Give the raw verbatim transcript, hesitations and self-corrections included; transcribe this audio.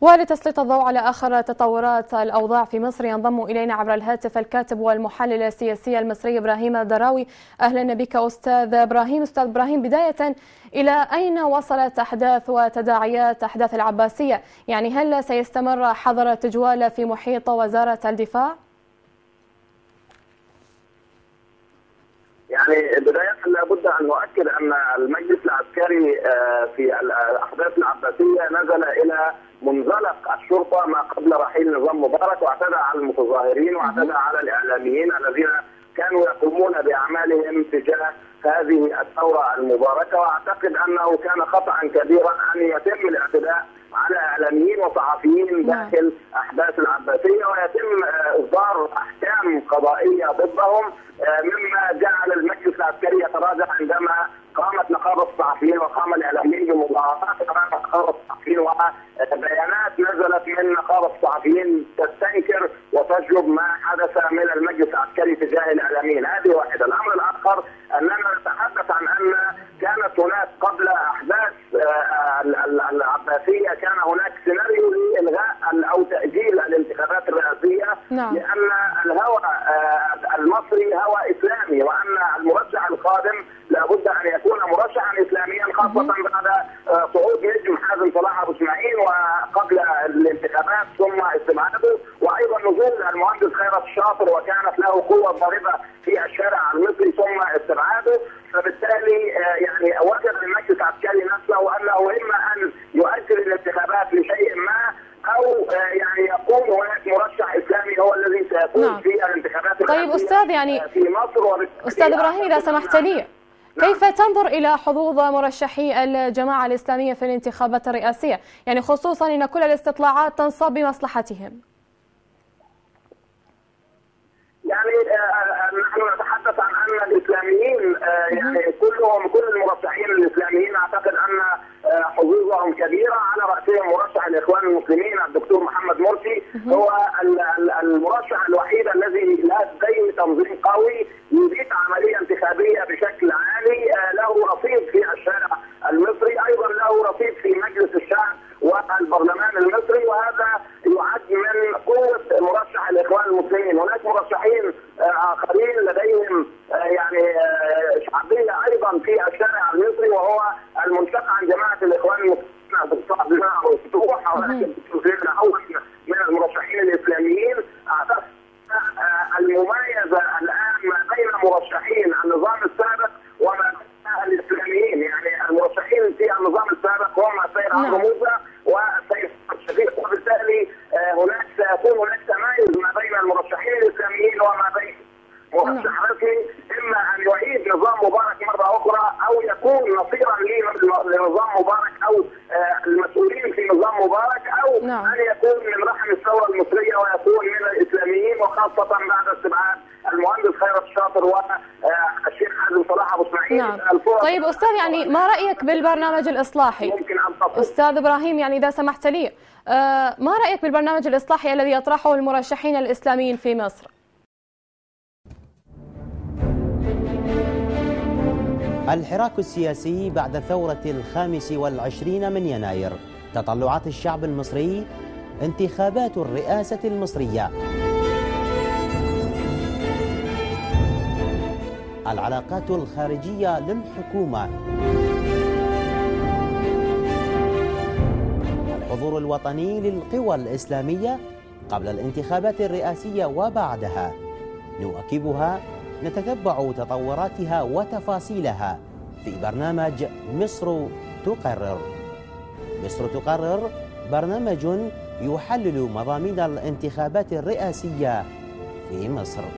ولتسليط الضوء على آخر تطورات الأوضاع في مصر ينضم إلينا عبر الهاتف الكاتب والمحلل السياسي المصري إبراهيم الدراوي. أهلا بك أستاذ إبراهيم. أستاذ إبراهيم، بداية إلى أين وصلت أحداث وتداعيات أحداث العباسية؟ يعني هل سيستمر حظر التجوال في محيط وزارة الدفاع؟ يعني بداية لابد أن نؤكد أن المجلس العسكري في الأحداث العباسية نزل إلى منزلق الشرطة ما قبل رحيل نظام مبارك، واعتدى على المتظاهرين واعتدى على الإعلاميين الذين كانوا يقومون بأعمالهم تجاه هذه الثورة المباركة. وأعتقد أنه كان خطأ كبيرا أن يتم الاعتداء على إعلاميين وصحفيين داخل أحداث العباسية ويتم إصدار أحكام قضائية ضدهم، مما جعل المجلس العسكري يتراجع عندما قامت نقابة الصحفيين وقام الإعلاميين بمظاهرات أمام نقابة الصحفيين وبيانات نزلت من نقابة الصحفيين تستنكر وتجلب ما حدث من المجلس العسكري تجاه الإعلاميين. هذه واحدة. الأمر الآخر أننا نتحدث عن أن كانت هناك قبل أحداث العباسية كان هناك سيناريو لإلغاء أو تأجيل الانتخابات الرئاسية، نعم. لأن الهوى المصري هوى إسلامي، وأن المرشح القادم لابد أن يكون مرشحا إسلاميا، خاصة بعد صعود نجم حازم صلاح أبو اسماعيل وقبل الانتخابات ثم استبعاده، وأيضا نزول المهندس خيرت الشاطر وكانت له قوة ضاربة في الشارع المصري ثم استبعاده. فبالتالي يعني وجد المجلس العسكري نفسه أنه إما أن يؤجل الانتخابات لشيء ما أو يعني يكون هناك مرشح إسلامي هو الذي سيكون نعم. في الانتخابات. طيب أستاذ، يعني في مصر. أستاذ إبراهيم، إذا سمحت لي، كيف تنظر إلى حظوظ مرشحي الجماعة الإسلامية في الانتخابات الرئاسية، يعني خصوصا أن كل الاستطلاعات تنصب بمصلحتهم؟ يعني نحن نتحدث عن أن الإسلاميين يعني كلهم كل المرشحين الإسلاميين أعتقد أن حظوظهم كبيرة، على رأسهم مرشح الإخوان المسلمين الدكتور محمد مرسي، هو المرشح الوحيد الذي لديه تنظيم قوي يريد عملية انتخابية بشكل عالي، له رصيد في الشارع المصري، أيضا له رصيد في مجلس الشعب والبرلمان المصري، وهذا يعد من قوة مرشح الإخوان المسلمين. هناك مرشحين آخرين لديهم يعني شعبية أيضا في الشارع المصري، وهو المنشق عن جماعة الإخوان المسلمين الدكتور عبد المنعم والفتوح، ولكن من المرشحين الإسلاميين. أعتقد المميزة الآن ما بين مرشحين النظام السابق وما بين الإسلاميين، يعني المرشحين في النظام السابق هم السيد عمرو موسى والسيد الشفيق، وبالتالي هناك سيكون هناك تمايز ما بين المرشحين الإسلاميين وما بين مرشح رسمي، إما أن يعيد نظام مبارك مرة أخرى أو يكون نصيرا لنظام مبارك أو المسؤولين في نظام مبارك، أو نعم. أن يكون من رحم الثورة المصرية ويكون من الإسلاميين، وخاصة بعد استبعاد المهندس خيرت الشاطر والشيخ حازم صلاح أبو اسماعيل. نعم. طيب أستاذ، يعني ما رأيك بالبرنامج الإصلاحي؟ ممكن أن أستاذ إبراهيم، يعني إذا سمحت لي، آه ما رأيك بالبرنامج الإصلاحي الذي يطرحه المرشحين الإسلاميين في مصر؟ الحراك السياسي بعد الثورة الخامس والعشرين من يناير، تطلعات الشعب المصري، انتخابات الرئاسة المصرية، العلاقات الخارجية للحكومة، الحضور الوطني للقوى الإسلامية قبل الانتخابات الرئاسية وبعدها، نواكبها، نتتبع تطوراتها وتفاصيلها في برنامج مصر تقرر. مصر تقرر برنامج يحلل مضامين الانتخابات الرئاسية في مصر.